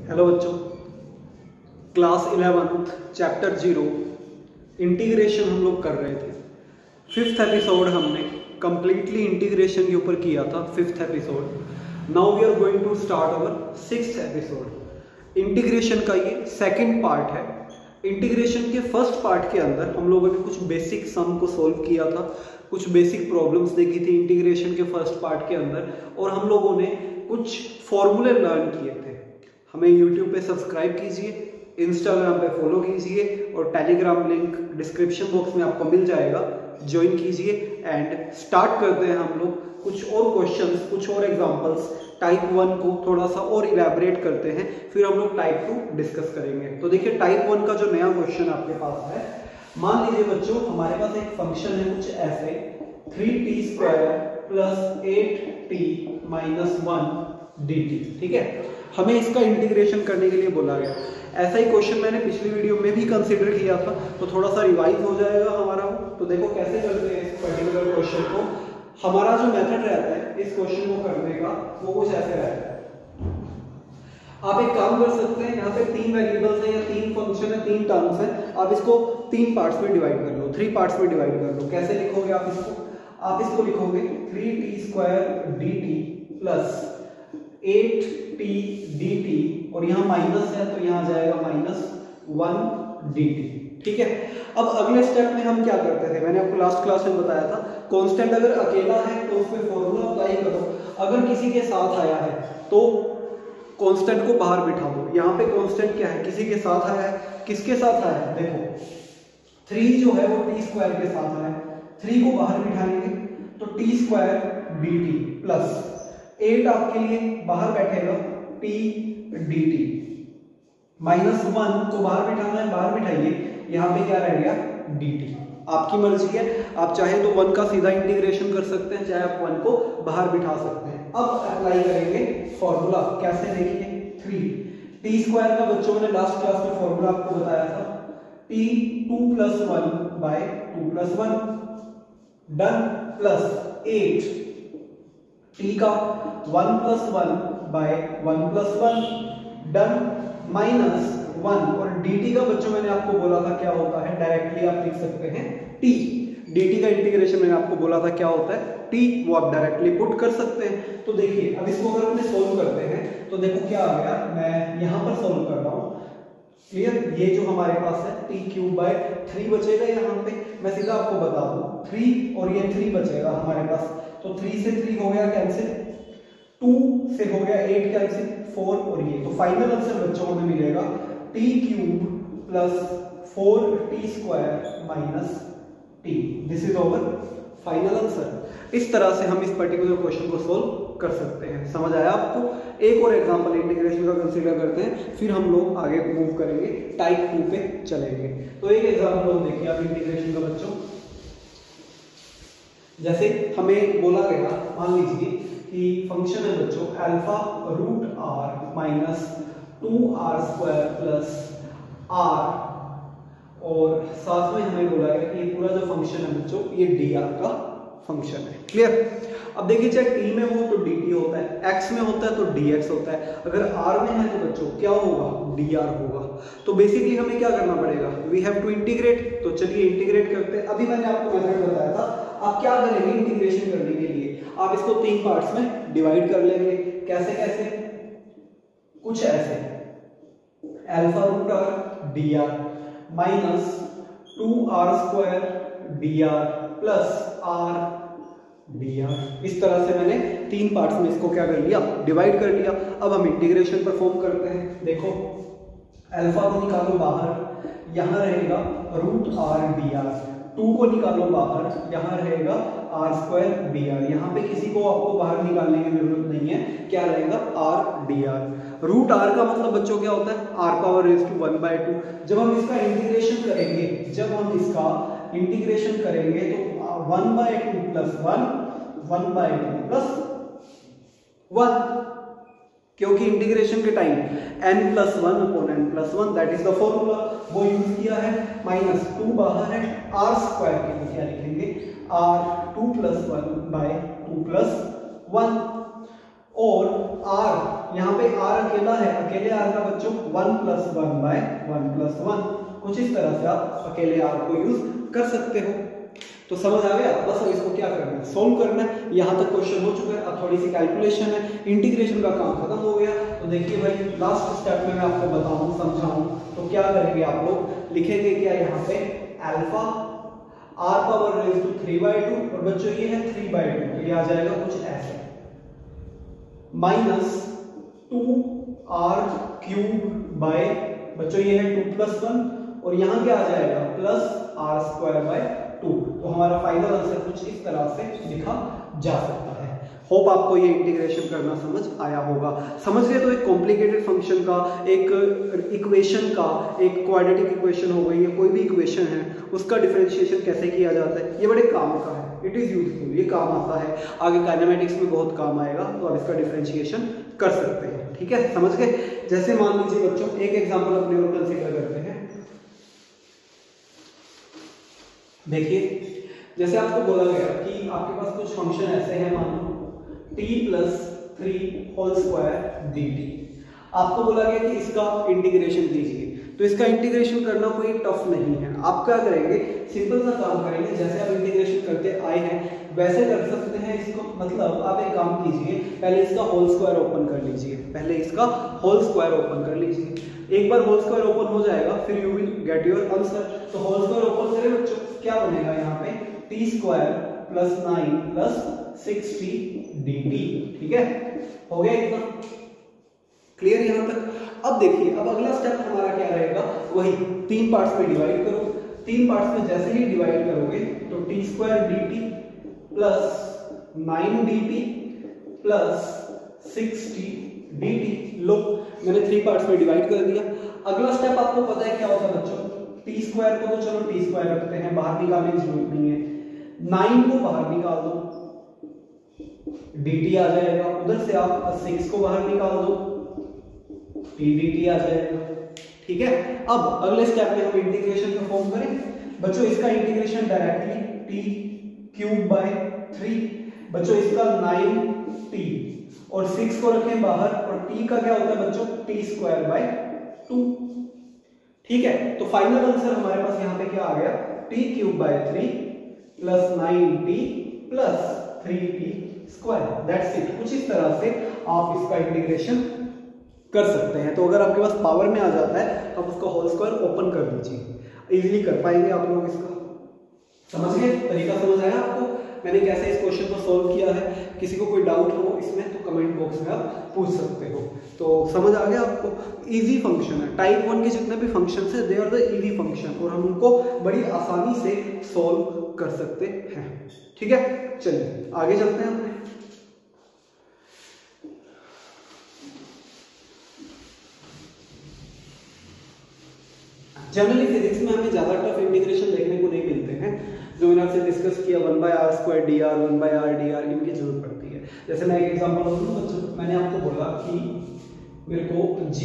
Hello बच्चों, class 11th chapter 0 integration हम लोग कर रहे थे। फिफ्थ एपिसोड हमने कंप्लीटली इंटीग्रेशन के ऊपर किया था। Fifth episode. Now we are going to start our sixth episode. Integration का ये सेकंड पार्ट है। इंटीग्रेशन के फर्स्ट पार्ट के अंदर हम लोगों ने कुछ बेसिक सम को सॉल्व किया था, कुछ बेसिक प्रॉब्लम्स देखी थी इंटीग्रेशन के फर्स्ट पार्ट के अंदर, और हम लोगों ने कुछ फॉर्मूले लर्न किए थे। हमें यूट्यूब पे सब्सक्राइब कीजिए, इंस्टाग्राम पे फॉलो कीजिए और टेलीग्राम लिंक डिस्क्रिप्शन बॉक्स में आपको मिल जाएगा, ज्वाइन कीजिए। एंड स्टार्ट करते हैं हम लोग कुछ और क्वेश्चंस, कुछ और एग्जांपल्स। टाइप 1 को थोड़ा सा और इलैबोरेट करते हैं, फिर हम लोग टाइप 2 डिस्कस करेंगे। तो देखिए, टाइप 1 का जो नया क्वेश्चन आपके पास है, मान लीजिए बच्चों हमारे पास एक फंक्शन है कुछ ऐसे 3t² + 8t - 1 dt। ठीक है, हमें इसका इंटीग्रेशन करने के लिए बोला गया। ऐसा ही क्वेश्चन मैंने पिछली वीडियो में भी कंसीडर किया था, तो थोड़ा सा रिवाइज हो जाएगा हमारा। तो देखो कैसे करते हैं इस पर्टिकुलर क्वेश्चन को। हमारा जो मेथड रहता है इस क्वेश्चन को करने का, वो कुछ ऐसे रहता है। आप एक काम कर सकते हैं, यहाँ पे 3 वेरिएबल्स हैं या 3 फंक्शन है, 3 टर्म्स हैं। आप इसको 3 पार्ट्स में डिवाइड कर लो, 3 पार्ट्स में डिवाइड कर लो। कैसे लिखोगे आप इसको? आप इसको लिखोगे 3t² dt + 8t dt, और यहाँ माइनस है तो यहाँ जाएगा -1 dt। ठीक है, अब अगले स्टेप में हम क्या करते थे, मैंने आपको लास्ट क्लास में बताया था, कांस्टेंट अगर अकेला है तो उसमें फॉर्मूला अप्लाई करो, अगर किसी के साथ आया है तो कांस्टेंट को बाहर बिठा दो। यहाँ पे कांस्टेंट क्या है, किसी के साथ आया है। किसके साथ आया है? देखो 3 जो है वो t² के साथ आया है, 3 को बाहर बिठाएंगे तो t² dt प्लस 8 आपके लिए बाहर बैठेगा t dt, -1 को बाहर बिठाना है, बाहर बिठाइए। यहाँ पे क्या रह गया? dt। आपकी मर्जी है, आप चाहे तो 1 का सीधा इंटीग्रेशन कर सकते हैं, चाहे आप 1 को बाहर बिठा सकते हैं। अब अप्लाई करेंगे फॉर्मूला। कैसे? देखिए 3t² का बच्चों मैंने लास्ट क्लास में फॉर्मूला आपको बताया था, t 2 + 1/2 + 1 डन, प्लस 8 t का 1 + 1/1 + 1 डन, -1, और dt का बच्चों मैंने आपको बोला था क्या होता है, डायरेक्टली आप लिख सकते हैं t। dt का इंटीग्रेशन मैंने आपको बोला था क्या होता है, t, वो आप डायरेक्टली पुट कर सकते हैं। तो देखिए अब इसको अगर हमने सोल्व करते हैं तो देखो क्या आ गया, मैं यहां पर सोल्व कर रहा हूं। क्लियर? ये जो हमारे पास है t³ 3 बचेगा यहाँ पे, मैं सीधा आपको बता दूं 3 और ये 3 बचेगा हमारे पास, तो 3 से 3 हो गया कैंसिल, 2 से हो गया 8 कैंसिल, 4 और ये, तो फाइनल आंसर बच्चों को मिलेगा t³ + 4t² - t। This is over final answer. इस तरह से हम इस पर्टिकुलर क्वेश्चन को सोल्व कर सकते हैं। समझ आया आपको? एक और एग्जांपल इंटीग्रेशन का कंसीडर करते हैं, फिर हम लोग आगे मूव करेंगे, टाइप 2 पे चलेंगे। तो एक एग्जांपल हम देखिए आप इंटीग्रेशन का बच्चों। जैसे हमें बोला गया, मान लीजिए कि फंक्शन है बच्चों α√r - 2r² + r, और साथ में हमें बोला गया कि ये पूरा जो फंक्शन है बच्चों ये dr का फंक्शन है। क्लियर? अब देखिए, चाहे t में हो तो dt होता है, x में होता है तो dx होता है, अगर r में है तो बच्चों क्या होगा? dr होगा। तो बेसिकली हमें क्या करना पड़ेगा? We have to integrate. तो चलिए इंटीग्रेट करते हैं। अभी मैंने आपको मेथड बताया था, आप क्या करेंगे इंटीग्रेशन करने के लिए, आप इसको 3 पार्ट्स में डिवाइड कर लेंगे। कैसे कैसे? कुछ ऐसे, α√r dr - 2r² dr + r dr। इस तरह से मैंने 3 पार्ट्स में इसको क्या कर लिया? डिवाइड कर लिया। अब हम इंटीग्रेशन परफॉर्म करते हैं। देखो अल्फा को निकालो बाहर, यहां रहेगा √r dr, 2 को निकालो बाहर, यहां रहेगा r² dr। यहां पे किसी को आपको बाहर निकालने की जरूरत नहीं है, क्या रहेगा? r dr। √r का मतलब बच्चों क्या होता है? r⁻⁴ जब हम इसका इंटीग्रेशन करेंगे, तो 1/2 + 1/2 + 1, क्योंकि इंटीग्रेशन के time n+1/n+1 that is the formula, वो यूज किया है। -2 बाहर है, r² के लिए क्या लिखेंगे? r2 + 1/2 + 1, और r, यहाँ पे r अकेला है, अकेले r का बच्चों 1 + 1/1 + 1, कुछ इस तरह से आप अकेले r को यूज कर सकते हो। तो समझ आ गया। बस अब इसको क्या करना है, सोल्व करना है। यहाँ तक क्वेश्चन हो चुका है, अब थोड़ी सी कैलकुलेशन है, इंटीग्रेशन का काम खत्म हो गया। तो देखिए भाई लास्ट स्टेप में मैं आपको बताऊं समझाऊं तो क्या करेंगे आप लोग, लिखेंगे क्या यहाँ पे अल्फा r⁻3/2 और बच्चों ये है 3/2, तो ये आ जाएगा कुछ ऐसे, -2r³ बच्चों ये है 2 + 1 और यहाँ क्या आ जाएगा +r²/2। तो हमारा फाइनल आंसर कुछ इस तरह से लिखा जा सकता है। होप आपको ये इंटीग्रेशन करना समझ आया होगा। समझ गए तो एक कॉम्प्लिकेटेड फंक्शन का, एक इक्वेशन का, एक क्वाड्रेटिक इक्वेशन हो गई है, कोई भी इक्वेशन है उसका डिफरेंशिएशन कैसे किया जाता है, ये बड़े काम का है। इट इज यूजफुल, ये काम आता है, आगे काइनेमेटिक्स में बहुत काम आएगा। तो आप इसका डिफरेंशिएशन कर सकते हैं। ठीक है, समझ गए। जैसे मान लीजिए बच्चों एक एग्जांपल अपने और कंसीडर करते हैं। देखिए जैसे आपको बोला गया कि आपके पास कुछ फंक्शन ऐसे हैं, मान लो t+3² dt। आपको बोला गया कि इसका इंटीग्रेशन कीजिए। तो इसका इंटीग्रेशन करना कोई टफ नहीं है। आप क्या करेंगे, सिंपल सा काम करेंगे, जैसे आप इंटीग्रेशन करते आए हैं वैसे कर सकते हैं इसको। मतलब आप एक काम कीजिए, पहले इसका होल स्क्वायर ओपन कर लीजिए, पहले इसका होल स्क्वायर ओपन कर लीजिए। एक बार होल स्क्वायर ओपन हो जाएगा फिर you will get your answer. तो होल स्क्वायर ओपन करें बच्चों, क्या बनेगा यहाँ पे t² + 9 + 60 dt। ठीक है, हो गया इतना क्लियर यहाँ तक। अब देखिए, अब अगला स्टेप हमारा क्या रहेगा, वही 3 पार्ट्स में डिवाइड करो। 3 पार्ट्स में जैसे ही डिवाइड करोगे तो t² dt + 9 dt + 60 dt। लो मैंने 3 पार्ट्स में डिवाइड कर दिया। अगला स्टेप आपको पता है क्या होता है बच्चों, t² को तो चलो t² रखते हैं, बाहर निकालने की जरूरत नहीं है। 9 को बाहर निकाल दो, dt आ जाएगा। उधर से आप 6 को बाहर निकाल दो, t dt आ जाएगा। ठीक है, अब अगले स्टेप में हम इंटीग्रेशन परफॉर्म करें। बच्चों इसका इंटीग्रेशन डायरेक्टली t³ / 3। बच्चों इसका 9t और 6 को रखें बाहर, और t का क्या होता है बच्चों t²/2। ठीक है, तो फाइनल आंसर हमारे पास यहाँ पे क्या आ गया, t³ + 9t + 3t²। That's it. कुछ इस तरह से आप इसका इंटीग्रेशन कर सकते हैं। तो अगर आपके पास पावर में आ जाता है तो आप उसका होल स्क्वायर ओपन कर दीजिए, इजीली कर पाएंगे आप लोग इसका। समझ गए, तरीका समझ आया आपको मैंने कैसे इस क्वेश्चन को सॉल्व किया है। किसी को कोई डाउट हो इसमें तो कमेंट बॉक्स में आप पूछ सकते हो। तो समझ आ गया आपको, इजी फंक्शन है। टाइप 1 के जितने भी फंक्शन है they are the easy function, और हम उनको बड़ी आसानी से सॉल्व कर सकते हैं। ठीक है, चलिए आगे चलते हैं अपने। जनरली फिजिक्स में हमें ज्यादा टफ इंटीग्रेशन देखने को नहीं मिलते हैं। जो मैंने आपसे डिस्कस किया 1/r² dr 1/r dr, इनकी जरूरत पड़ती है। जैसे मैं एक एग्जांपल दूं बच्चों, मैंने आपको बोला कि मेरे को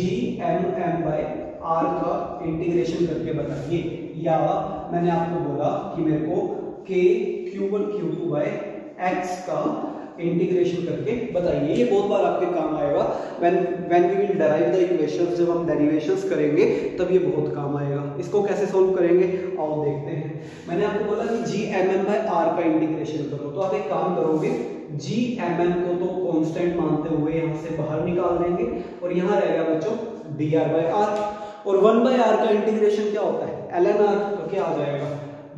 g/m/r का इंटीग्रेशन करके बताइए, या मैंने आपको बोला कि मेरे को k⁴1 q2/x का इंटीग्रेशन करके बताइए। ये बहुत बार आपके काम आएगा when we will derive the equations. जब हम डेरिवेशंस करेंगे तब ये बहुत काम आएगा। इसको कैसे सोल्व करेंगे आओ देखते हैं। मैंने आपको बोला कि g/m/r का इंटीग्रेशन करो, तो आप एक काम करोगे, g/m को तो कांस्टेंट मानते हुए यहां से बाहर निकाल देंगे, और यहां रहेगा बच्चों dr/r। और 1/r का इंटीग्रेशन क्या होता है ln r, तो क्या आ जाएगा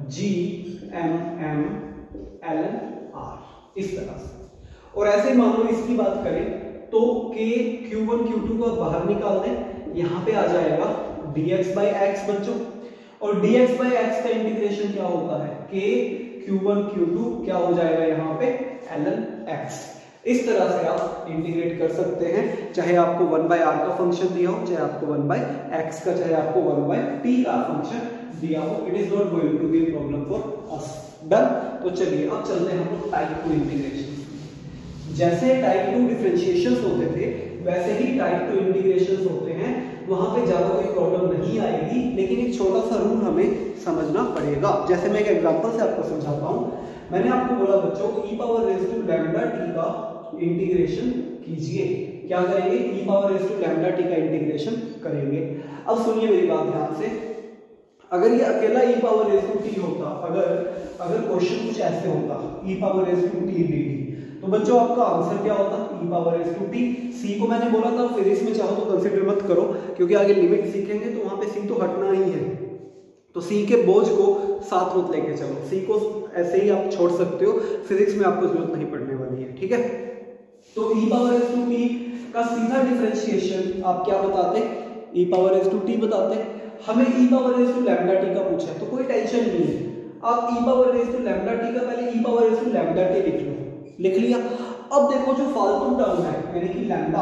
g/m ln r, इस तरह से। और ऐसे मान लो इसकी बात करें तो k⁴1 q2 को बाहर निकाल दें, यहां पे आ जाएगा dx/x बच्चों। और dx/x का इंटीग्रेशन क्या होता है k⁴1 q2 क्या हो जाएगा यहाँ पे ln x। इस तरह से आप इंटीग्रेट कर सकते हैं, चाहे आपको 1/r का फंक्शन दिया हो, चाहे आपको 1/x का, चाहे आपको 1/t का फंक्शन दिया हो। It is not going to be a problem for us. Done. तो चलिए अब चलते हैं हम लोग टाइप 2 इंटीग्रेशन। जैसे टाइप 2 डिफरेंशिएशंस होते थे वैसे ही टाइप 2 इंटीग्रेशंस होते हैं। वहां पे ज्यादा कोई प्रॉब्लम नहीं आएगी, लेकिन एक छोटा सा रूल हमें समझना पड़ेगा। जैसे मैं एक एग्जांपल से आपको समझाता हूं। मैंने आपको बोला बच्चों e⁴ λt का इंटीग्रेशन कीजिए। क्या करेंगे? E power raise to lambda t का इंटीग्रेशन करेंगे। अब सुनिए मेरी बात ध्यान से, अगर ये अकेला e power raise to t होता, अगर क्वेश्चन कुछ ऐसे होता e power raise to t d t, तो बच्चों आपका आंसर क्या होता? E power raise to t. C को मैंने बोला था फिजिक्स में चाहो तो कंसिडर मत करो, क्योंकि आगे लिमिट सीखेंगे तो वहां पे सी तो हटना ही है, तो सी के बोझ को साथ मत लेके चलो, सी को ऐसे ही आप छोड़ सकते हो, फिजिक्स में आपको जरूरत नहीं पड़ने वाली है, ठीक है। तो e power raise to t का सीधा डिफरेंशिएशन आप क्या बताते? E power raise to t बताते। हमें e power raise to lambda t का पूछा है, तो कोई टेंशन नहीं है, आप e power raise to lambda t का पहले e power raise to lambda t लिख लो, लिख लिया। अब देखो जो फालतू टर्म है यानी कि लैम्डा,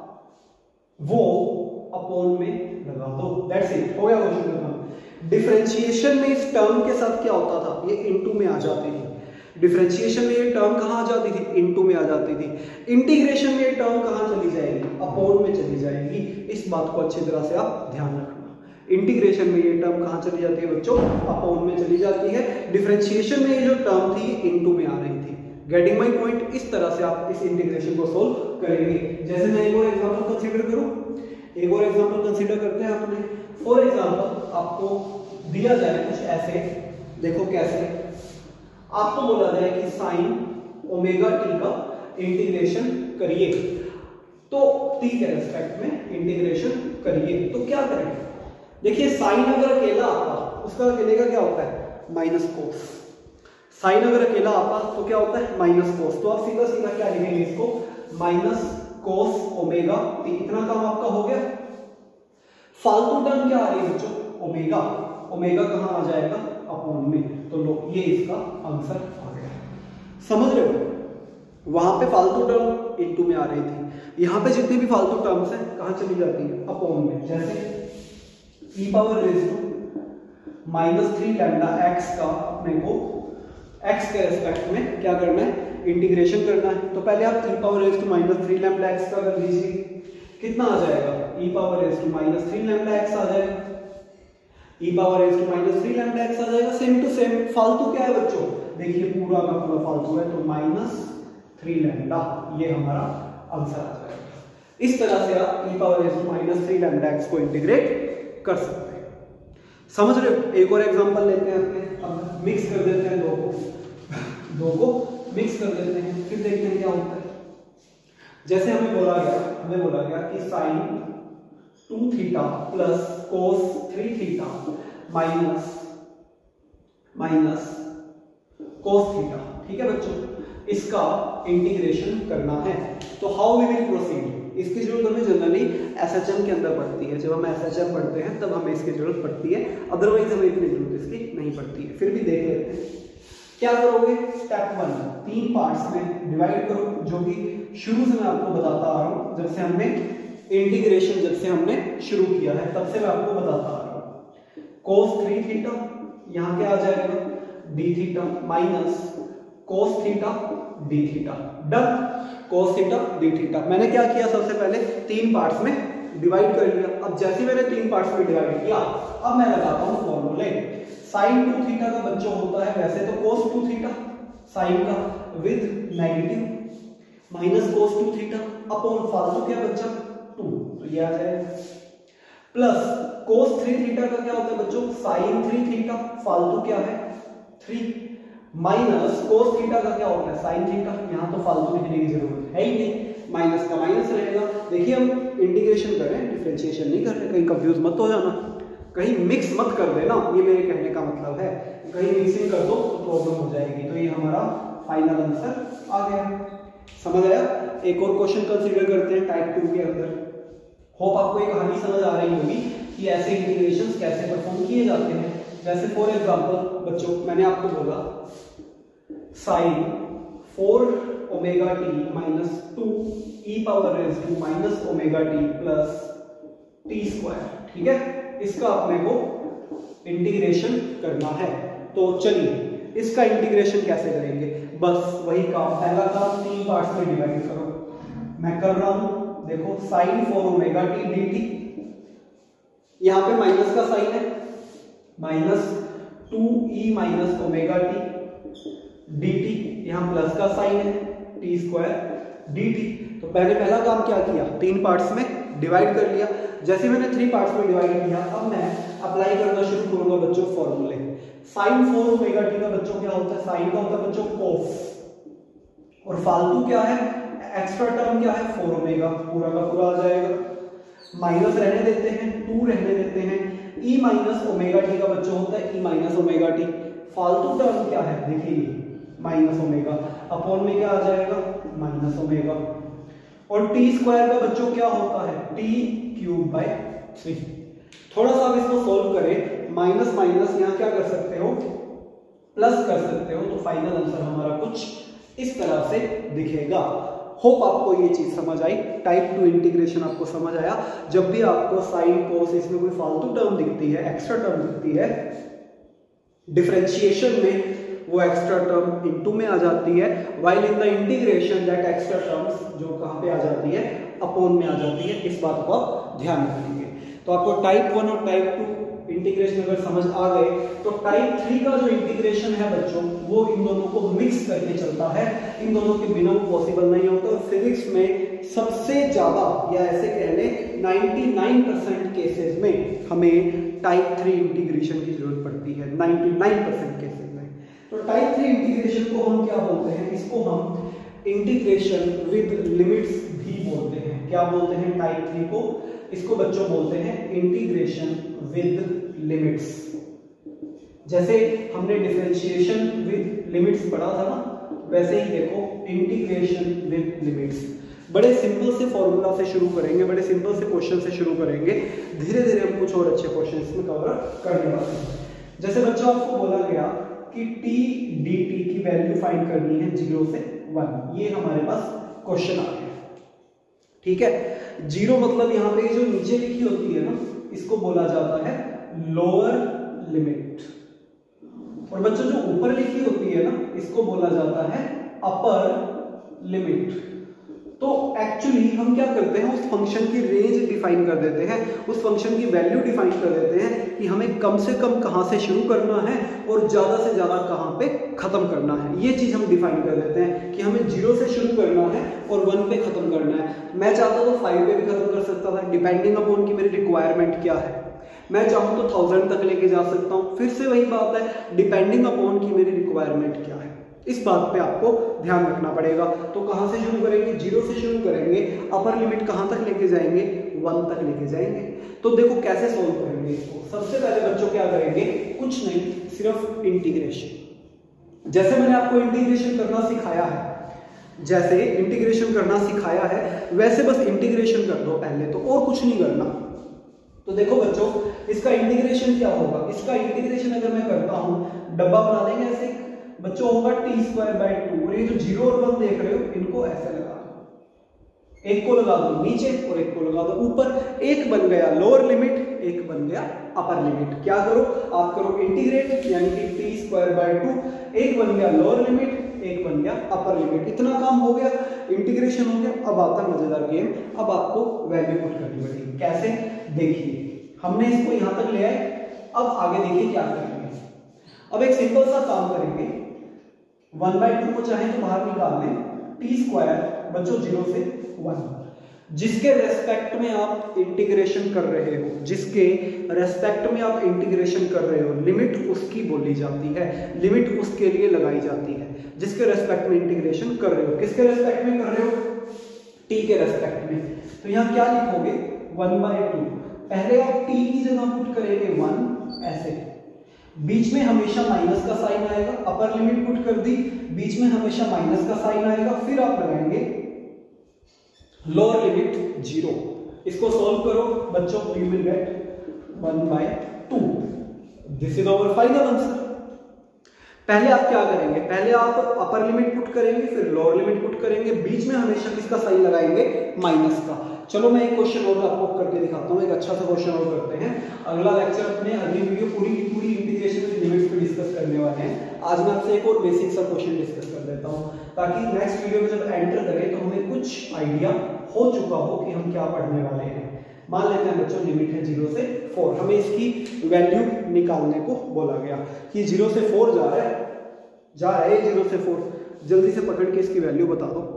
वो अपॉन में लगा दो, दैट्स इट, हो गया क्वेश्चन खत्म। डिफरेंशिएशन में इस टर्म के साथ क्या होता था? ये इनटू में आ जाती थी। डिफरेंशिएशन में ये टर्म कहां आ जाती थी? इनटू में आ जाती थी। इंटीग्रेशन में ये टर्म कहां चली जाएगी? अपॉन में चली जाएगी। इस बात को अच्छी तरह से आप ध्यान रखना। इंटीग्रेशन में ये टर्म कहां चली जाती है बच्चों? अपॉन में चली जाती है। डिफरेंशिएशन में ये जो टर्म थी इनटू में आ रही थी। Getting my point? इस तरह से आप इस इंटीग्रेशन को सोल्व करेंगे। जैसे मैं एक और एग्जांपल कंसीडर करूं, एक और एग्जांपल कंसीडर करते हैं अपने। फॉर एग्जांपल आपको दिया जाए कुछ ऐसे, देखो कैसे, आपको बोला जाए कि साइन ओमेगा टी का इंटीग्रेशन करिए, तो टी के रेस्पेक्ट में इंटीग्रेशन करिए, तो क्या करें? देखिए साइन अगर अकेला आता, उसका अकेले का क्या होता है? माइनस कोस। साइन अगर अकेला आता तो क्या होता है? Minus cos. तो आप सीधा सीधा क्या लिखेंगे इसको? Minus cos omega t. इतना काम आपका हो गया। फालतू टर्म क्या आ रही है बच्चों? ओमेगा। ओमेगा कहां आ जाएगा? अपॉन में। तो लो, ये इसका आंसर आ गया। समझ रहे हो? वहां पे फालतू टर्म इनटू में आ रही थी, यहां पे जितनी भी फालतू टर्म्स हैं कहां चली जाती है? अपॉन में। जैसे e power raise to -3 lambda x का अपने को एक्स के रेस्पेक्ट में क्या करना है? इंटीग्रेशन करना है। तो पहले आप e power raise to -3 lambda x का कर लीजिए, कितना आ जाएगा? E power raise to -3 lambda x आ जाएगा। E power raise to -3 lambda x आ जाएगा। Same to same. फालतू क्या है बच्चों? देखिए पूरा का पूरा फालतू है, तो -3 लैम्डा, ये हमारा आंसर आ जाएगा। इस तरह से आप e power raise to -3 lambda x को इंटीग्रेट कर सकते हैं। समझ रहे हो? एक और एग्जांपल लेते हैं अपने, अब मिक्स कर देते हैं दो को मिक्स कर देते हैं, फिर देखते हैं क्या होता है। जैसे हमें बोला गया कि sine 2 theta plus cos 3 theta minus cos theta, ठीक है बच्चों, इसका इंटीग्रेशन करना है। तो हाउ वी विल प्रोसीड? इसकी जरूरत हमें जनरली एसएचएम के अंदर पड़ती है। जब हम एसएचएम पढ़ते हैं तब हमें इसकी जरूरत पड़ती है, अदरवाइज हमें इतनी जरूरत इसकी नहीं पड़ती है। फिर भी देख लेते हैं क्या करोगे। स्टेप 1, 3 पार्ट्स में डिवाइड करो, जो कि शुरू से मैं आपको बताता आ रहा हूं। जब से हमने इंटीग्रेशन शुरू किया है तब से मैं आपको बताता आ रहा हूं। कोस 3 थीटा यहां क्या आ जाएगा? D theta minus cos theta d theta. Done. Cos theta d theta मैंने क्या किया? सबसे पहले 3 पार्ट्स में डिवाइड कर लिया। अब जैसे मैंने 3 पार्ट्स में डिवाइड किया, अब मैं लगाता हूं फॉर्मूले। साइन 2 थीटा का बच्चों होता है वैसे तो कोस 2 थीटा साइन का with negative minus cos 2 theta upon फालतू क्या बच्चा? 2, तो ये आ जाएगा, प्लस कोस 3 थीटा का क्या होता है बच्चों? साइन 3 थीटा, फालतू क्या है? 3, माइनस कोस थीटा का क्या होता है? Sine theta. यहां तो फालतू लिखने की जरूरत है ही नहीं, माइनस का माइनस रहेगा। देखिए हम इंटीग्रेशन कर रहे हैं, डिफरेंशिएशन नहीं कर रहे, कहीं कंफ्यूज मत हो जाना, कहीं मिक्स मत कर देना, ये मेरे कहने का मतलब है। कहीं मिक्सिंग कर दो तो प्रॉब्लम हो जाएगी। तो ये हमारा फाइनल आंसर आ गया। समझ आया? एक और क्वेश्चन कंसीडर करते हैं टाइप 2 के अंदर। होप आपको ये कहानी समझ आ रही होगी कि ऐसे इंटीग्रेशंस कैसे परफॉर्म किए जाते हैं। जैसे फॉर एग्जांपल बच्चों मैंने आपको बोला sine 4 omega t minus 2 e power raise to minus omega t plus t square, ठीक है, इसका अपने को इंटीग्रेशन करना है। तो चलिए इसका इंटीग्रेशन कैसे करेंगे? बस वही काम, पहला काम 3 पार्ट्स में डिवाइड करो। मैं कर रहा हूं, देखो sine 4 omega t d t, यहां पे माइनस का साइन है, minus 2e minus omega t d t, यहां प्लस का साइन है टी स्क्वायर डी टी। तो पहला काम क्या किया, 3 पार्ट्स में डिवाइड कर लिया। जैसे मैंने 3 पार्ट्स में डिवाइड किया, अब मैं अप्लाई करना शुरू करूंगा बच्चों फॉर्मूले। साइन 4 ओमेगा टी का बच्चों क्या होता है, साइन का होता है बच्चों कोस, और फालतू क्या है, एक्स्ट्रा टर्म क्या है 4 ओमेगा, पूरा का पूरा आ जाएगा। माइनस रहने देते हैं, 2 रहने देते हैं, ई माइनस ओमेगा टी का बच्चों होता है ई माइनस ओमेगा टी। फालतू टर्म क्या है देखिए माइनस ओमेगा, अपॉन में क्या आ जाएगा माइनस ओमेगा, और टी स्क्वायर का बच्चों क्या होता है टी क्यूब बाय 3। थोड़ा सा आप इसको सोल्व करें, माइनस माइनस यहाँ क्या कर सकते हो प्लस कर सकते हो, तो फाइनल आंसर हमारा कुछ इस तरह से दिखेगा। होप आपको ये चीज समझ आई, टाइप 2 इंटीग्रेशन आपको समझ आया। जब भी आपको साइन कोस इसमें कोई फालतू टर्म दिखती है, एक्स्ट्रा टर्म दिखती है, डिफरेंशिएशन में वो एक्स्ट्रा टर्म इनटू में आ जाती है, while in the integration that extra terms जो कहां पे आ जाती है अपॉन में आ जाती है। इस बात को आप ध्यान रखेंगे। तो आपको टाइप 1 और टाइप 2 इंटीग्रेशन अगर समझ आ गए, तो टाइप 3 का जो इंटीग्रेशन है बच्चों वो इन दोनों को मिक्स करके चलता है, इन दोनों के बिना पॉसिबल नहीं होता। और फिजिक्स में सबसे ज्यादा या ऐसे कह लें 99% केसेस में हमें टाइप 3 इंटीग्रेशन की जरूरत पड़ती है, 99% केसेस में। तो टाइप 3 इंटीग्रेशन को हम क्या बोलते हैं, इसको हम इंटीग्रेशन विद लिमिट्स भी बोलते हैं। क्या बोलते हैं टाइप 3 को, इसको बच्चों बोलते हैं इंटीग्रेशन विद लिमिट्स। जैसे हमने डिफरेंशिएशन विद लिमिट्स पढ़ा था ना, वैसे ही देखो इंटीग्रेशन विद लिमिट्स। बड़े सिंपल से फॉर्मूला से शुरू करेंगे, बड़े सिंपल से क्वेश्चन से शुरू करेंगे, धीरे धीरे हम कुछ और अच्छे क्वेश्चन इसमें कवर करने वाले हैं। जैसे बच्चों आपको बोला गया कि t dt की वैल्यू फाइंड करनी है 0 से 1, ये हमारे पास क्वेश्चन आ गया। ठीक है, 0 मतलब यहाँ पे जो नीचे लिखी होती है ना, इसको बोला जाता है लोअर लिमिट, और बच्चों जो ऊपर लिखी होती है ना, इसको बोला जाता है अपर लिमिट। तो एक्चुअली हम क्या करते हैं, उस फंक्शन की रेंज डिफाइन कर देते हैं, उस फंक्शन की वैल्यू डिफाइन कर देते हैं कि हमें कम से कम कहां से शुरू करना है और ज्यादा से ज्यादा कहां पे खत्म करना है। ये चीज हम डिफाइन कर देते हैं कि हमें 0 से शुरू करना है और 1 पे खत्म करना है। मैं चाहता तो 5 पे भी खत्म कर सकता था, डिपेंडिंग अपॉन की मेरी रिक्वायरमेंट क्या है। मैं चाहूं तो 1000 तक लेके जा सकता हूं, फिर से वही बात है, डिपेंडिंग अपॉन की मेरी रिक्वायरमेंट क्या है। इस बात पे आपको ध्यान रखना पड़ेगा। तो कहां से शुरू करेंगे, 0 से शुरू करेंगे, अपर लिमिट कहां तक लेके जाएंगे, 1 तक लेके जाएंगे। तो देखो कैसे सोल्व करेंगे इसको। सबसे पहले बच्चों क्या करेंगे, कुछ नहीं, सिर्फ इंटीग्रेशन। जैसे मैंने आपको इंटीग्रेशन करना सिखाया है, जैसे इंटीग्रेशन करना सिखाया है वैसे बस इंटीग्रेशन कर दो पहले, तो और कुछ नहीं करना। तो देखो बच्चों, इसका इंटीग्रेशन क्या होगा, इसका इंटीग्रेशन अगर मैं करता हूं, डब्बा बना देंगे ऐसे बच्चों, होगा t²/2, और ये जो 0 और 1 देख रहे हो इनको ऐसे लगा दो, एक को लगा दो नीचे और एक को लगा दो ऊपर। एक बन गया लोअर लिमिट, एक बन गया अपर लिमिट। क्या करो, आप करो इंटीग्रेट, यानी कि t²/2, एक बन गया लोअर लिमिट, एक बन गया अपर लिमिट। इतना काम हो गया, इंटीग्रेशन हो गया। अब आता है मजेदार गेम, अब आपको वैल्यू पुट करनी पड़ेगी। कैसे, देखिए हमने इसको यहां तक ले आए, अब आगे देखिए क्या करेंगे। अब एक सिंपल सा काम करेंगे, 1/2 को चाहे तो बाहर निकाल लें, t² बच्चों 0 से 1, जिसके रेस्पेक्ट में आप इंटीग्रेशन कर रहे हो, जिसके रेस्पेक्ट में आप इंटीग्रेशन कर रहे हो, लिमिट उसकी बोली जाती है, लिमिट उसके लिए लगाई जाती है जिसके रेस्पेक्ट में इंटीग्रेशन कर रहे हो। किसके रेस्पेक्ट में कर रहे हो, t के रेस्पेक्ट में। तो यहां क्या लिखोगे, 1/2। पहले आप t की जगह पुट करेंगे 1, ऐसे बीच में हमेशा माइनस का साइन आएगा, अपर लिमिट पुट कर दी, बीच में हमेशा माइनस का साइन आएगा, फिर आप लगाएंगे लोअर लिमिट 0। इसको सॉल्व करो बच्चों, you will get 1/2। This is our final answer. पहले आप क्या करेंगे, पहले आप अपर लिमिट पुट करेंगे, फिर लोअर लिमिट पुट करेंगे, बीच में हमेशा किसका साइन लगाएंगे, माइनस का। चलो मैं एक क्वेश्चन और आपको करके दिखाता हूं, एक अच्छा सा क्वेश्चन और करते हैं। अगला लेक्चर अपने अगली वीडियो पूरी की पूरी इंटीग्रेशन विद लिमिट्स पे डिस्कस करने वाले हैं। आज मैं आपसे एक और बेसिक सा क्वेश्चन डिस्कस कर देता हूं, ताकि नेक्स्ट वीडियो में जब एंटर करें तो हमें कुछ आइडिया हो चुका हो कि हम क्या पढ़ने वाले हैं। मान लेते हैं बच्चों लिमिट है 0 से 4, हमें इसकी वैल्यू निकालने को बोला गया कि 0 से 4 जा रहा है 0 से 4। जल्दी से पकड़ के इसकी वैल्यू बता दो,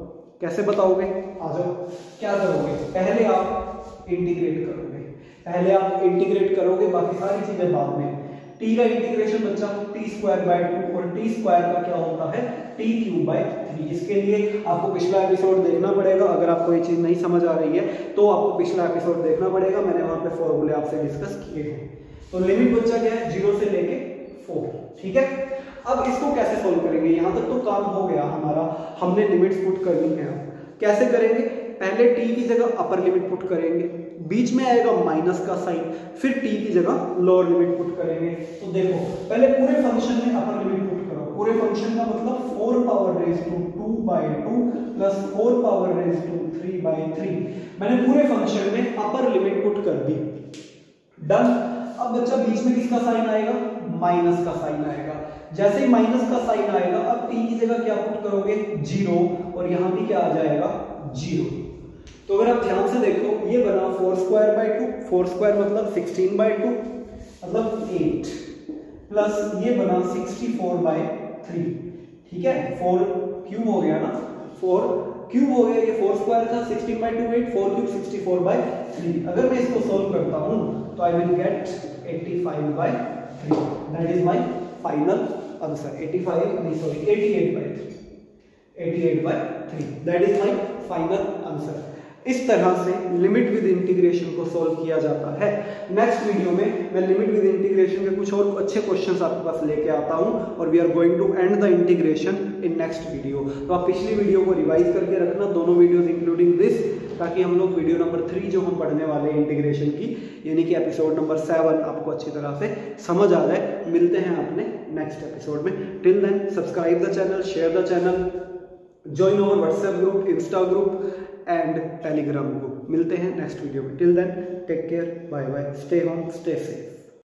कैसे बताओगे? आ जाओ, क्या करोगे? पहले आप इंटीग्रेट करोगे, बाकी सारी चीजें बाद में। टी का इंटीग्रेशन बच्चा टी स्क्वायर बाय 2 और टी स्क्वायर का क्या होता है? T cube by 3। इसके लिए आपको पिछला एपिसोड देखना पड़ेगा। अगर आपको ये चीज नहीं समझ आ रही है तो आपको पिछला एपिसोड देखना पड़ेगा, मैंने वहां पे फॉर्मूले आपसे डिस्कस किए हैं। तो लिमिट बच्चा क्या है? 0 से लेके 4, ठीक है। अब इसको कैसे सोल्व करेंगे? यहां तक तो काम हो गया हमारा, हमने लिमिट्स पुट करनी है। कैसे करेंगे? पहले t की जगह अपर लिमिट पुट करेंगे, बीच में आएगा माइनस का साइन, फिर t की जगह लोअर लिमिट पुट करेंगे। तो देखो पहले पूरे फंक्शन में अपर लिमिट पुट करो। पूरे फंक्शन का मतलब 4 पावर रेज टू 2/2 प्लस 4 पावर रेज टू 3/3। मैंने पूरे फंक्शन में अपर लिमिट पुट कर दी। डन। अब बच्चा बीच में किसका साइन आएगा? माइनस का साइन आएगा। जैसे ही माइनस का साइन आएगा, अब t की जगह क्या पुट करोगे? 0, और यहां भी क्या आ जाएगा? 0। तो अगर आप ध्यान से देखो, ये बना 4 स्क्वायर बाय 2, 4 स्क्वायर मतलब 16/2 मतलब 8, प्लस ये बना 64/3, ठीक है। 4 क्यूब हो गया ना, 4 क्यूब हो गया, ये 4 स्क्वायर था, 16/2 8, 4 क्यूब 64/3। अगर मैं इसको सोल्व करता हूं तो I will get 85/3। That is my final answer. 88/3 that is my final answer. इस तरह से लिमिट विद इंटीग्रेशन को सॉल्व किया जाता है। नेक्स्ट वीडियो में मैं लिमिट विद इंटीग्रेशन के कुछ और अच्छे क्वेश्चंस आपके पास लेके आता हूं, और we are going to end the integration in next video. तो आप पिछली वीडियो को रिवाइज करके रखना, दोनों वीडियोस इंक्लूडिंग दिस, ताकि हम लोग वीडियो नंबर 3 जो हम पढ़ने वाले हैं इंटीग्रेशन की, यानी कि एपिसोड नंबर 7 आपको अच्छी तरह से समझ आ जाए। मिलते हैं अपने नेक्स्ट एपिसोड में। Till then subscribe the channel, share the channel, join our WhatsApp group, insta group and Telegram group. मिलते हैं नेक्स्ट वीडियो में। Till then take care, bye bye, stay home, stay safe.